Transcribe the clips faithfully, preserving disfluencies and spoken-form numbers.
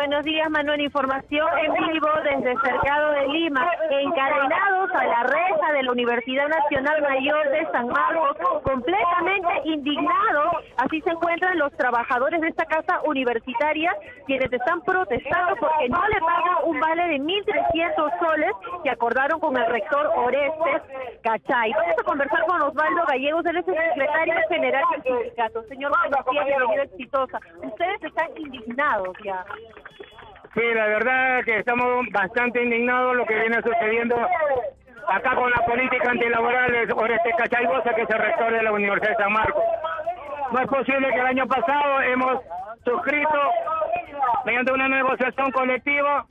Buenos días, Manuel. Información en vivo desde el Cercado de Lima. Encadenados a la reja de la Universidad Nacional Mayor de San Marcos, completamente indignados. Así se encuentran los trabajadores de esta casa universitaria, quienes están protestando porque no le pagan un vale de mil trescientos soles que acordaron con el rector Orestes Cachay. Vamos a conversar con Osvaldo Gallegos, él es el secretario general del sindicato. Señor, buenos días, bienvenido Exitosa. Ustedes están indignados ya. Sí, la verdad que estamos bastante indignados lo que viene sucediendo acá con la política antilaboral de Orestes Cachay Bosa, que es el rector de la Universidad de San Marcos. No es posible que el año pasado hemos suscrito, mediante una negociación colectiva,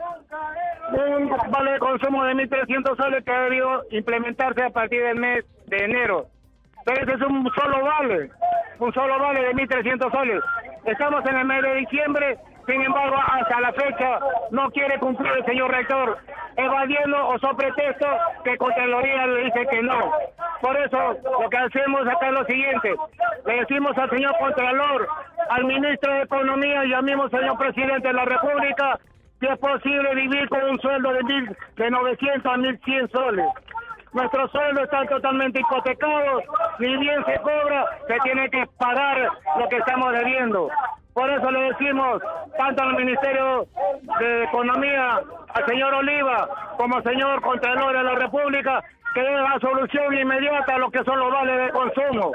un vale de consumo de mil trescientos soles que ha debido implementarse a partir del mes de enero. Pero ese es un solo vale, un solo vale de mil trescientos soles. Estamos en el mes de diciembre, sin embargo, hasta la fecha no quiere cumplir el señor rector, evadiendo o sobre pretexto que Contraloría le dice que no. Por eso, lo que hacemos acá es lo siguiente: le decimos al señor Contralor, al ministro de Economía y al mismo señor presidente de la República, si es posible vivir con un sueldo de, mil, de novecientos a mil cien soles. Nuestros sueldos están totalmente hipotecados, ni bien se cobra, se tiene que pagar lo que estamos debiendo. Por eso le decimos, tanto al Ministerio de Economía, al señor Oliva, como al señor Contralor de la República, que dé la solución inmediata a lo que son los vales de consumo.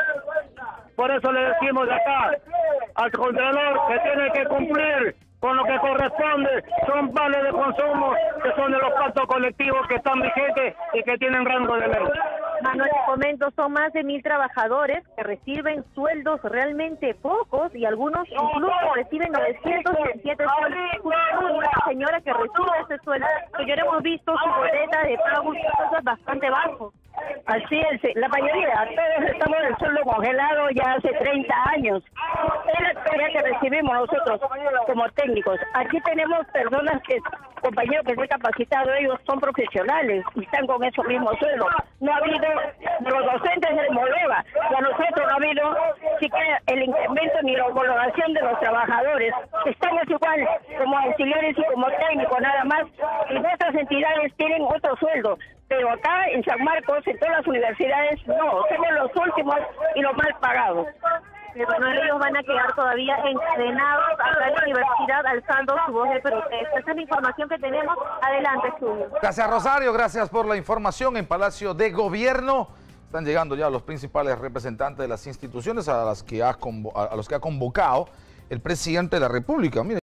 Por eso le decimos de acá al Contralor que tiene que cumplir con lo que corresponde. Son vales de consumo que son de los pactos colectivos que están vigentes y que tienen rango de ley. Manuel, te comento, son más de mil trabajadores que reciben sueldos realmente pocos y algunos incluso reciben novecientos diecisiete soles. Una señora que recibe ese sueldo, señora, hemos visto su boleta de pago y cosas bastante bajos. Así es, la mayoría, todos estamos en el sueldo congelado ya hace treinta años. Es la espera que recibimos nosotros como técnicos. Aquí tenemos personas que, compañeros que se han capacitado, ellos son profesionales y están con esos mismos sueldos. No ha habido, los docentes del Moleva, y a nosotros no ha habido siquiera el incremento ni la homologación de los trabajadores. Estamos igual como auxiliares y como técnicos nada más, y nuestras entidades tienen otro sueldo. Pero acá en San Marcos, en todas las universidades, no, somos los últimos y los mal pagados. Pero no, ellos van a quedar todavía encadenados acá en la universidad alzando su voz de protesta. Esa es la información que tenemos. Adelante, Julio. Gracias, Rosario. Gracias por la información. En Palacio de Gobierno están llegando ya los principales representantes de las instituciones a las que ha, a los que ha convocado el presidente de la República. Mire.